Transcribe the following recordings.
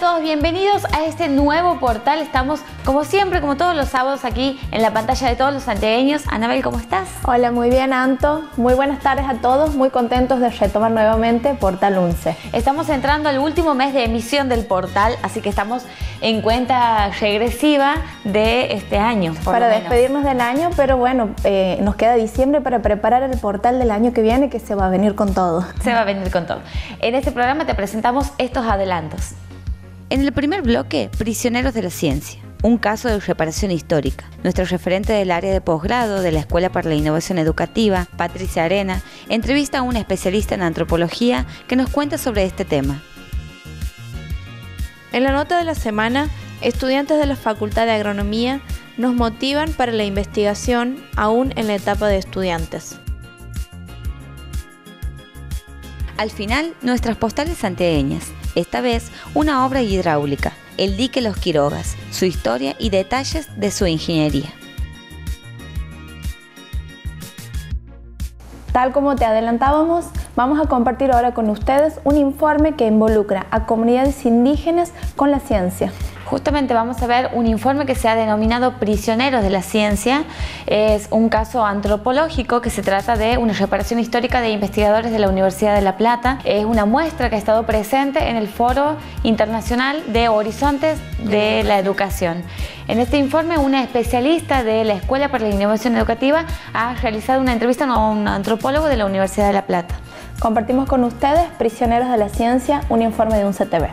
todos, bienvenidos a este nuevo portal. Estamos, como siempre, como todos los sábados, aquí en la pantalla de todos los santiagueños. Anabel, ¿cómo estás? Hola, muy bien, Anto. Muy buenas tardes a todos. Muy contentos de retomar nuevamente Portal 11. Estamos entrando al último mes de emisión del portal, así que estamos en cuenta regresiva de este año. Para despedirnos del año, pero bueno, nos queda diciembre para preparar el portal del año que viene, que se va a venir con todo. Se va a venir con todo. En este programa te presentamos estos adelantos. En el primer bloque, Prisioneros de la Ciencia, un caso de reparación histórica. Nuestro referente del área de posgrado de la Escuela para la Innovación Educativa, Patricia Arena, entrevista a una especialista en antropología que nos cuenta sobre este tema. En la nota de la semana, estudiantes de la Facultad de Agronomía nos motivan para la investigación aún en la etapa de estudiantes. Al final, nuestras postales santiagueñas. Esta vez, una obra hidráulica, el dique Los Quirogas, su historia y detalles de su ingeniería. Tal como te adelantábamos, vamos a compartir ahora con ustedes un informe que involucra a comunidades indígenas con la ciencia. Justamente vamos a ver un informe que se ha denominado Prisioneros de la Ciencia. Es un caso antropológico que se trata de una reparación histórica de investigadores de la Universidad de La Plata. Es una muestra que ha estado presente en el Foro Internacional de Horizontes de la Educación. En este informe, una especialista de la Escuela para la Innovación Educativa ha realizado una entrevista a un antropólogo de la Universidad de La Plata. Compartimos con ustedes Prisioneros de la Ciencia, un informe de un CTV.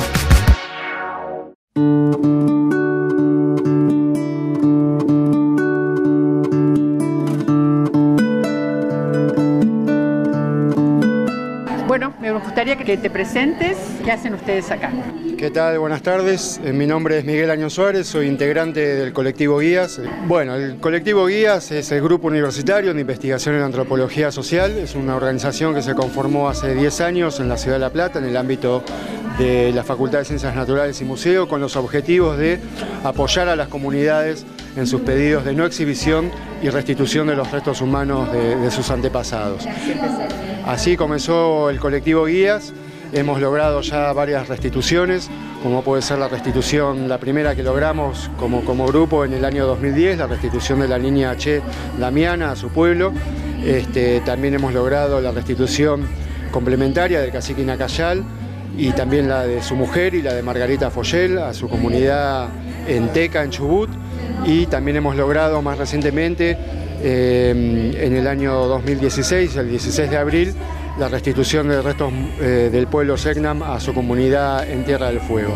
Bueno, me gustaría que te presentes. ¿Qué hacen ustedes acá? ¿Qué tal? Buenas tardes. Mi nombre es Miguel Año Suárez, soy integrante del colectivo Guías. Bueno, el colectivo Guías es el grupo universitario de investigación en antropología social. Es una organización que se conformó hace 10 años en la ciudad de La Plata, en el ámbito de la Facultad de Ciencias Naturales y Museo, con los objetivos de apoyar a las comunidades en sus pedidos de no exhibición y restitución de los restos humanos de sus antepasados. Así comenzó el colectivo Guías. Hemos logrado ya varias restituciones, como puede ser la restitución, la primera que logramos como grupo en el año 2010, la restitución de la niña Che Damiana a su pueblo. También hemos logrado la restitución complementaria del cacique Inacayal y también la de su mujer y la de Margarita Foyel a su comunidad en Teca, en Chubut. Y también hemos logrado más recientemente, en el año 2016, el 16 de abril, la restitución de restos del pueblo Segnam a su comunidad en Tierra del Fuego.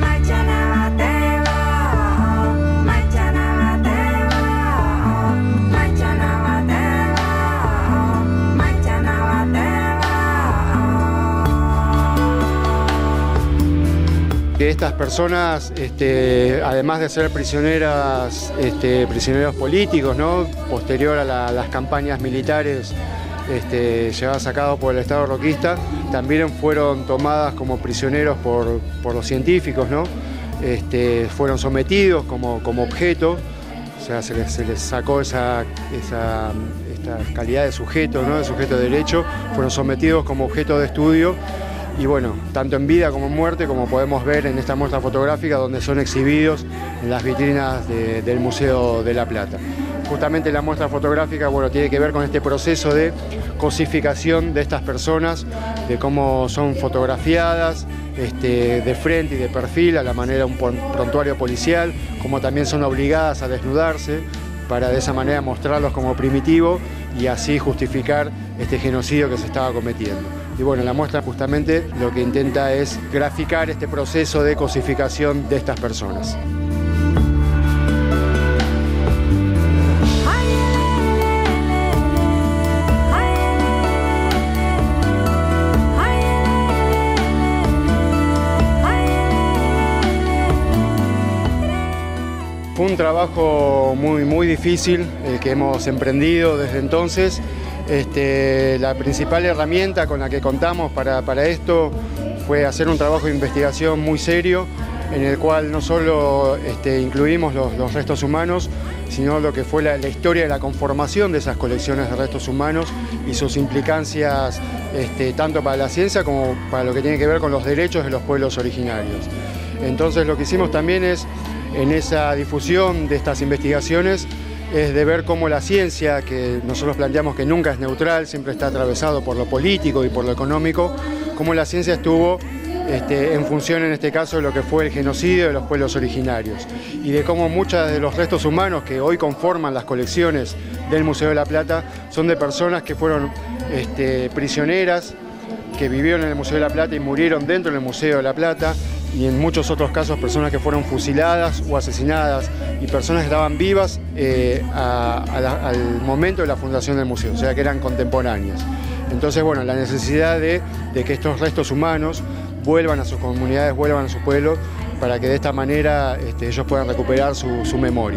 Estas personas, además de ser prisioneros políticos, ¿no? Posterior a las campañas militares llevadas a cabo por el Estado roquista, también fueron tomadas como prisioneros por los científicos, ¿no? Fueron sometidos como objeto, o sea, se les sacó esta calidad de sujeto, ¿no? De sujeto de derecho, fueron sometidos como objeto de estudio. Y bueno, tanto en vida como en muerte, como podemos ver en esta muestra fotográfica donde son exhibidos en las vitrinas del Museo de La Plata. Justamente la muestra fotográfica, bueno, tiene que ver con este proceso de cosificación de estas personas, de cómo son fotografiadas de frente y de perfil a la manera de un prontuario policial, cómo también son obligadas a desnudarse para de esa manera mostrarlos como primitivos y así justificar este genocidio que se estaba cometiendo. Y bueno, la muestra justamente lo que intenta es graficar este proceso de cosificación de estas personas. Fue un trabajo muy difícil el que hemos emprendido desde entonces. La principal herramienta con la que contamos para esto fue hacer un trabajo de investigación muy serio, en el cual no solo incluimos los restos humanos, sino lo que fue la historia de la conformación de esas colecciones de restos humanos y sus implicancias tanto para la ciencia como para lo que tiene que ver con los derechos de los pueblos originarios. Entonces lo que hicimos también es, en esa difusión de estas investigaciones, es de ver cómo la ciencia, que nosotros planteamos que nunca es neutral, siempre está atravesado por lo político y por lo económico, cómo la ciencia estuvo en función, en este caso, de lo que fue el genocidio de los pueblos originarios y de cómo muchos de los restos humanos que hoy conforman las colecciones del Museo de la Plata son de personas que fueron prisioneras, que vivieron en el Museo de la Plata y murieron dentro del Museo de la Plata, y en muchos otros casos personas que fueron fusiladas o asesinadas y personas que estaban vivas al momento de la fundación del museo, o sea que eran contemporáneas. Entonces, bueno, la necesidad de que estos restos humanos vuelvan a sus comunidades, vuelvan a su pueblo, para que de esta manera ellos puedan recuperar su memoria.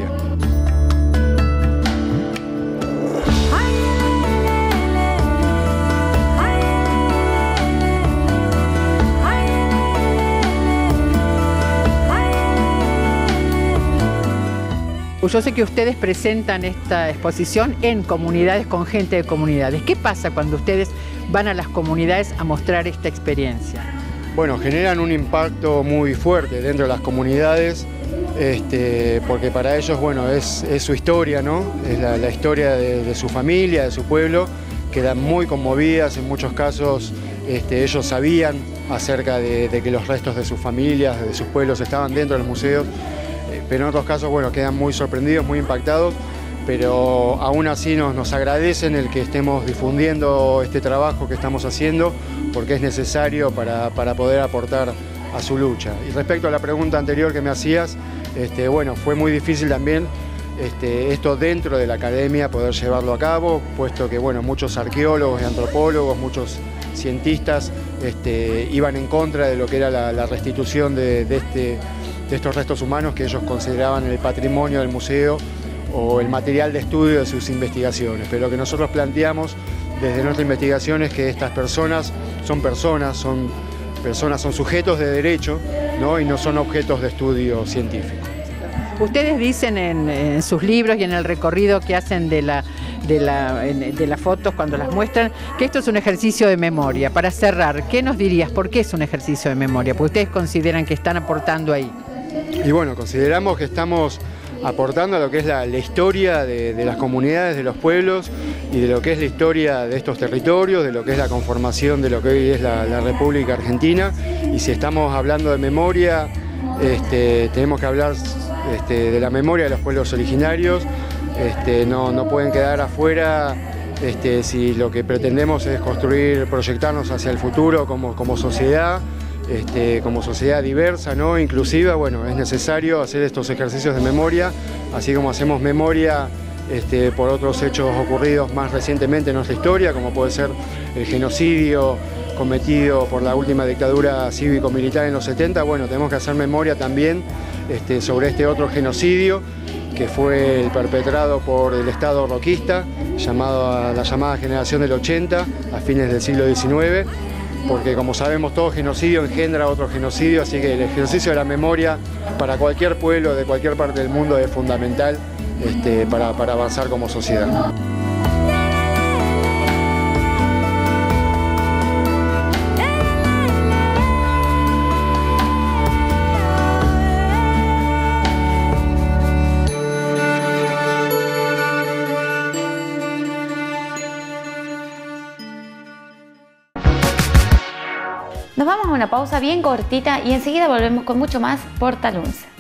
Yo sé que ustedes presentan esta exposición en comunidades, con gente de comunidades. ¿Qué pasa cuando ustedes van a las comunidades a mostrar esta experiencia? Bueno, generan un impacto muy fuerte dentro de las comunidades, porque para ellos, bueno, es su historia, ¿no? Es la historia de su familia, de su pueblo. Quedan muy conmovidas, en muchos casos ellos sabían acerca de que los restos de sus familias, de sus pueblos estaban dentro del museo. Pero en otros casos, bueno, quedan muy sorprendidos, muy impactados, pero aún así nos agradecen el que estemos difundiendo este trabajo que estamos haciendo, porque es necesario para poder aportar a su lucha. Y respecto a la pregunta anterior que me hacías, bueno, fue muy difícil también esto dentro de la academia poder llevarlo a cabo, puesto que, bueno, muchos arqueólogos y antropólogos, muchos cientistas iban en contra de lo que era la restitución de estos restos humanos que ellos consideraban el patrimonio del museo o el material de estudio de sus investigaciones. Pero lo que nosotros planteamos desde nuestra investigación es que estas personas, son sujetos de derecho, ¿no? Y no son objetos de estudio científico. Ustedes dicen en sus libros y en el recorrido que hacen de las fotos cuando las muestran, que esto es un ejercicio de memoria. Para cerrar, ¿qué nos dirías? ¿Por qué es un ejercicio de memoria? Porque ustedes consideran que están aportando ahí. Y bueno, consideramos que estamos aportando a lo que es la historia de las comunidades, de los pueblos, y de lo que es la historia de estos territorios, de lo que es la conformación de lo que hoy es la República Argentina. Y si estamos hablando de memoria, tenemos que hablar de la memoria de los pueblos originarios. No pueden quedar afuera si lo que pretendemos es proyectarnos hacia el futuro como sociedad. Como sociedad diversa, ¿no? Inclusiva. Bueno, es necesario hacer estos ejercicios de memoria, así como hacemos memoria por otros hechos ocurridos más recientemente en nuestra historia, como puede ser el genocidio cometido por la última dictadura cívico-militar en los 70. Bueno, tenemos que hacer memoria también sobre este otro genocidio, que fue el perpetrado por el Estado roquista, la llamada generación del 80, a fines del siglo XIX. Porque, como sabemos, todo genocidio engendra otro genocidio, así que el ejercicio de la memoria para cualquier pueblo de cualquier parte del mundo es fundamental para avanzar como sociedad. Nos vamos a una pausa bien cortita y enseguida volvemos con mucho más Portal 11.